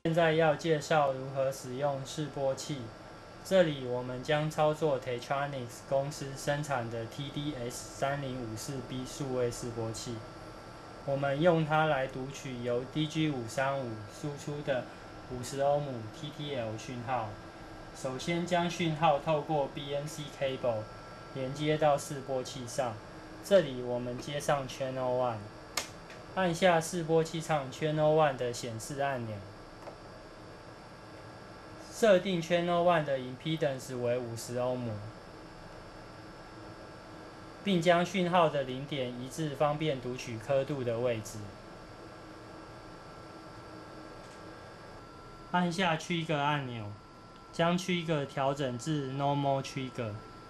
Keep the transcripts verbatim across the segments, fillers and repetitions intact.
现在要介绍如何使用示波器。这里我们将操作 Tektronix 公司生产的 T D S 三零五四 B 数位示波器。我们用它来读取由 D G 五三五输出的五十欧姆 T T L 讯号。首先将讯号透过 B N C cable 连接到示波器上。这里我们接上 Channel 一，按下示波器上 Channel 一的显示按钮。设定 Channel 一的 Impedance 为五十欧姆，并将讯号的零点移至方便读取刻度的位置。按下 Trigger 按钮，将 Trigger 调整至 Normal Trigger，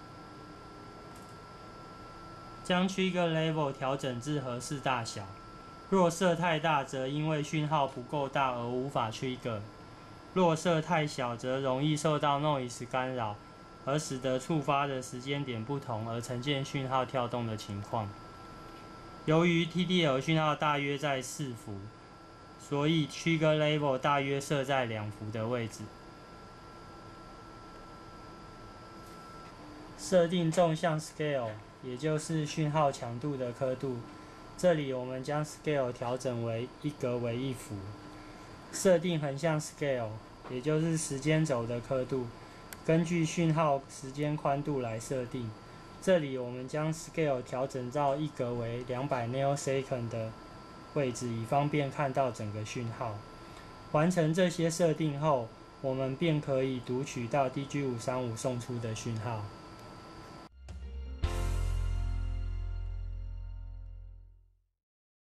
将 Trigger Level 调整至合适大小。若设太大，则因为讯号不够大而无法 Trigger。若设太小，则容易受到 noise 干扰，而使得触发的时间点不同而呈现讯号跳动的情况。由于 T D L 讯号大约在四伏，所以 Trigger Level 大约设在两伏的位置。设定纵向 Scale， 也就是讯号强度的刻度。这里我们将 Scale 调整为一格为一伏。设定横向 Scale， 也就是时间轴的刻度，根据讯号时间宽度来设定。这里我们将 Scale 调整到一格为两百 nanosecond 的位置，以方便看到整个讯号。完成这些设定后，我们便可以读取到 D G 五三五送出的讯号。